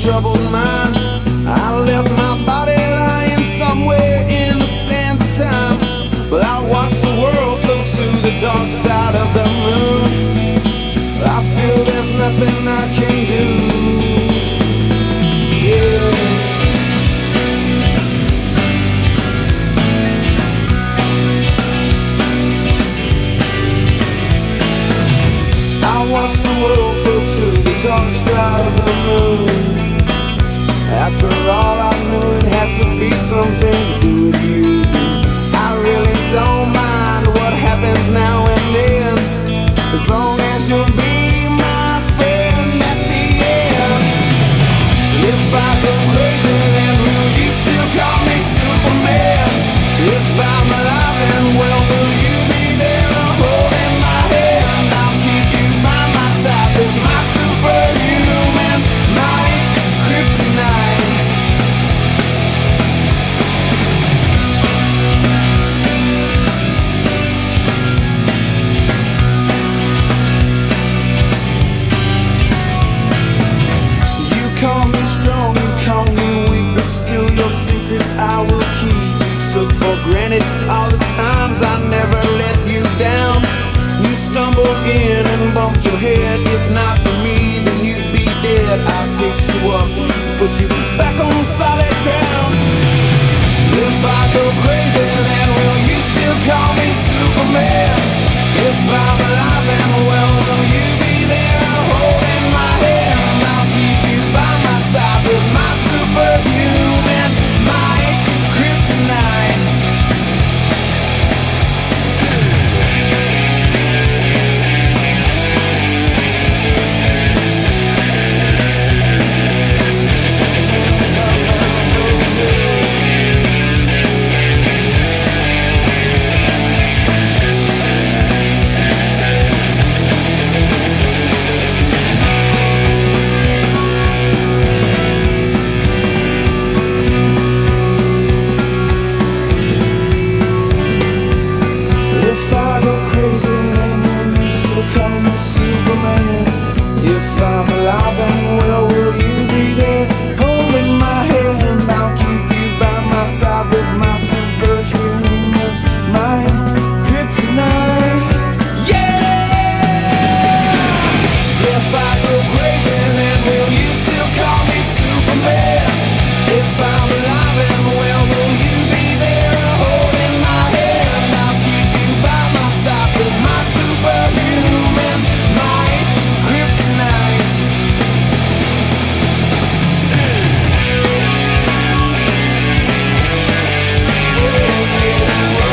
troubled mind. I left my body lying somewhere in the sands of time, but I watched the world float to the dark side of the moon. I feel there's nothing I can do. Yeah. I watched the world float to the dark side of the moon. After all, I knew it had to be something to do with you. I really don't mind what happens now and then, as long as you'll be my friend at the end. If I go crazy, then will you still call me Superman? If I'm alive and well, will you be there holding my hand? I'll keep you by my side with my superhuman, my kryptonite. You call me strong, you call me weak, but still your secrets I will keep. You took for granted all the times I never let you down. You stumbled in and bumped your head. If not for me, then you'd be dead. I picked you up, put you back on solid ground. If I go crazy, then will you still call me Superman? If I'm alive and well, will you be there holding my hand? I'll keep you by my side with my superhuman, my kryptonite. If I go crazy, then will you still call me Superman? If I'm alive and well, will you be there holding my hand? I'll keep you by my side with my superhuman, my kryptonite. Yeah! If I go crazy, then will you still call me Superman? If I'm alive and well, will you be there holding my hand? I'll keep you by my side with my superhuman, my kryptonite. Oh, yeah.